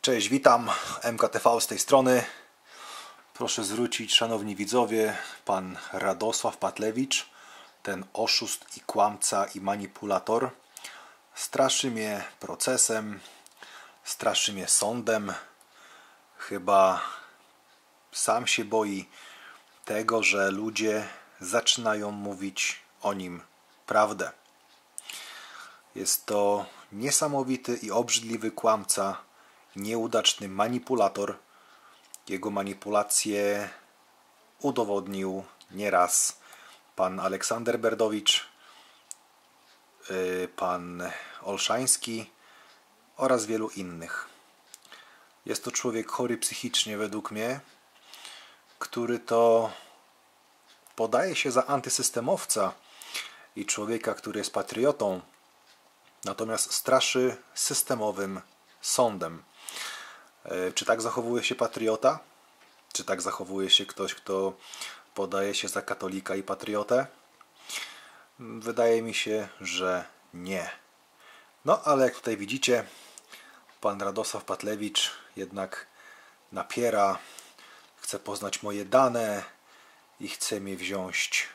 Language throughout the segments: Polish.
Cześć, witam, MKTV z tej strony. Proszę zwrócić, szanowni widzowie, pan Radosław Patlewicz, ten oszust i kłamca i manipulator, straszy mnie procesem, straszy mnie sądem. Chyba sam się boi tego, że ludzie zaczynają mówić o nim prawdę. Jest to niesamowity i obrzydliwy kłamca, nieudaczny manipulator. Jego manipulacje udowodnił nieraz pan Aleksander Berdowicz, pan Olszański oraz wielu innych. Jest to człowiek chory psychicznie według mnie, który to podaje się za antysystemowca i człowieka, który jest patriotą, natomiast straszy systemowym sądem. Czy tak zachowuje się patriota? Czy tak zachowuje się ktoś, kto podaje się za katolika i patriotę? Wydaje mi się, że nie. No ale jak tutaj widzicie, pan Radosław Patlewicz jednak napiera, chce poznać moje dane i chce mnie wziąć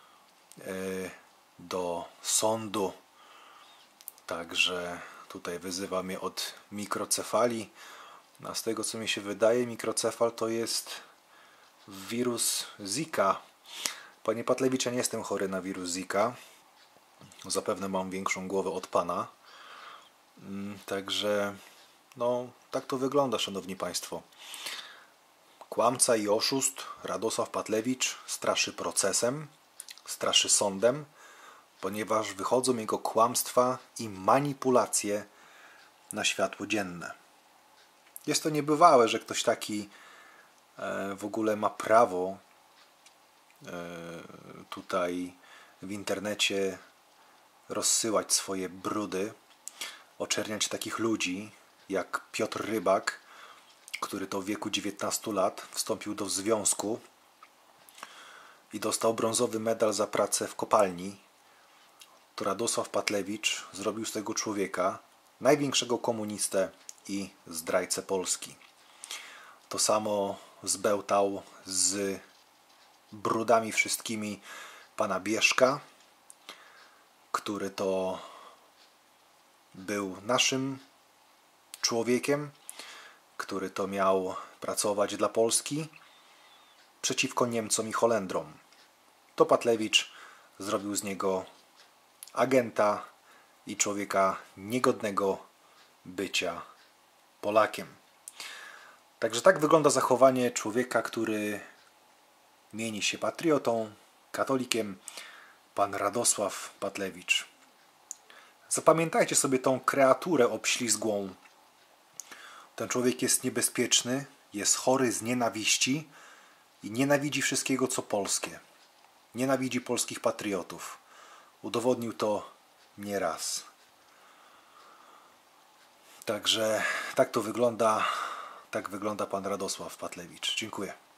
do sądu. Także tutaj wyzywa mnie od mikrocefalii. A z tego, co mi się wydaje, mikrocefal to jest wirus Zika. Panie Patlewicz, ja nie jestem chory na wirus Zika. Zapewne mam większą głowę od pana. Także no, tak to wygląda, szanowni państwo. Kłamca i oszust Radosław Patlewicz straszy procesem, straszy sądem, ponieważ wychodzą jego kłamstwa i manipulacje na światło dzienne. Jest to niebywałe, że ktoś taki w ogóle ma prawo tutaj w internecie rozsyłać swoje brudy, oczerniać takich ludzi jak Piotr Rybak, który to w wieku 19 lat wstąpił do związku i dostał brązowy medal za pracę w kopalni. To Radosław Patlewicz zrobił z tego człowieka największego komunistę i zdrajcę Polski. To samo zbełtał z brudami wszystkimi pana Bieszka, który to był naszym człowiekiem, który to miał pracować dla Polski przeciwko Niemcom i Holendrom. To Patlewicz zrobił z niego agenta i człowieka niegodnego bycia Polakiem. Także tak wygląda zachowanie człowieka, który mieni się patriotą, katolikiem, pan Radosław Patlewicz. Zapamiętajcie sobie tą kreaturę obślizgłą. Ten człowiek jest niebezpieczny, jest chory z nienawiści i nienawidzi wszystkiego, co polskie. Nienawidzi polskich patriotów. Udowodnił to nieraz. Także tak to wygląda, tak wygląda pan Radosław Patlewicz. Dziękuję.